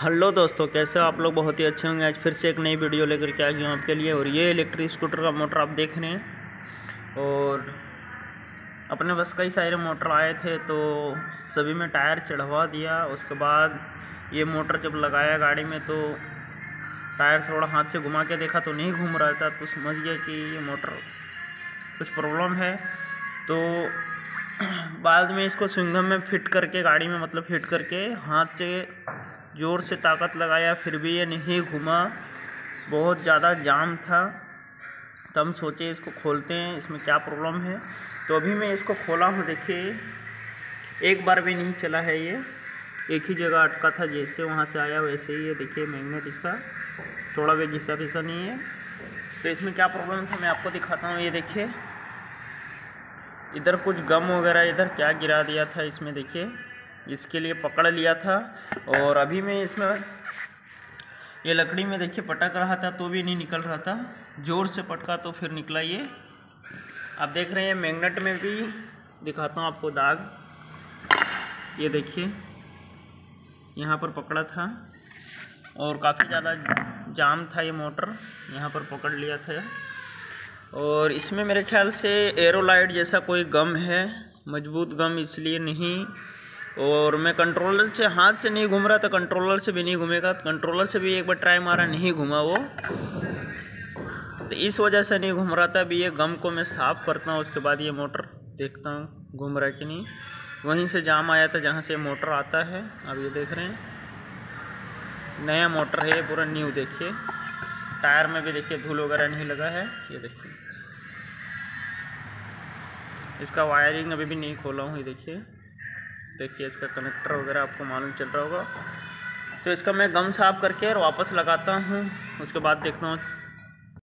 Hello दोस्तों, कैसे हो आप लोग। बहुत ही अच्छे होंगे। आज फिर से एक नई वीडियो लेकर के आ गई हूँ आपके लिए। और ये इलेक्ट्रिक स्कूटर का मोटर आप देख रहे हैं। और अपने बस कई सारे मोटर आए थे तो सभी में टायर चढ़वा दिया। उसके बाद ये मोटर जब लगाया गाड़ी में तो टायर थोड़ा हाथ से घुमा के देखा तो नहीं घूम रहा था, तो समझ गया कि ये मोटर कुछ प्रॉब्लम है। तो बाद में इसको स्विंगम में फिट करके गाड़ी में फिट करके हाथ से ज़ोर से ताकत लगाया, फिर भी ये नहीं घुमा। बहुत ज़्यादा जाम था। तो हम सोचे इसको खोलते हैं, इसमें क्या प्रॉब्लम है। तो अभी मैं इसको खोला हूँ। देखिए, एक बार भी नहीं चला है ये, एक ही जगह अटका था। जैसे वहाँ से आया वैसे ही है। देखिए मैग्नेट इसका थोड़ा भी घिसा पिसा नहीं है। तो इसमें क्या प्रॉब्लम था मैं आपको दिखाता हूँ। ये देखिए, इधर कुछ गम वगैरह इधर क्या गिरा दिया था इसमें। देखिए, इसके लिए पकड़ लिया था। और अभी मैं इसमें ये लकड़ी में देखिए पटक रहा था तो भी नहीं निकल रहा था। ज़ोर से पटका तो फिर निकला। ये आप देख रहे हैं। मैग्नेट में भी दिखाता हूँ आपको दाग। ये देखिए, यहाँ पर पकड़ा था और काफ़ी ज़्यादा जाम था। ये मोटर यहाँ पर पकड़ लिया था। और इसमें मेरे ख्याल से एरोलाइट जैसा कोई गम है, मजबूत गम, इसलिए नहीं। और मैं कंट्रोलर से हाथ से नहीं घूम रहा था, कंट्रोलर से भी नहीं घूमेगा। कंट्रोलर से भी एक बार ट्राई मारा, नहीं घूमा वो, तो इस वजह से नहीं घूम रहा था। अभी ये गम को मैं साफ़ करता हूँ, उसके बाद ये मोटर देखता हूँ घूम रहा है कि नहीं। वहीं से जाम आया था जहाँ से मोटर आता है। अब ये देख रहे हैं, नया मोटर है, पूरा न्यू। देखिए टायर में भी देखिए धूल वगैरह नहीं लगा है। ये देखिए, इसका वायरिंग अभी भी नहीं खोला हूँ। ये देखिए इसका कनेक्टर वगैरह आपको मालूम चल रहा होगा। तो इसका मैं गम साफ करके और वापस लगाता हूँ, उसके बाद देखता हूँ